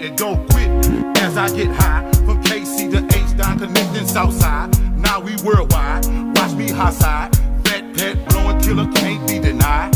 and don't quit as I get high. From KC to H-Down, connecting Southside. Now we worldwide. Watch me high side. Fat pet, blowing killer, can't be denied.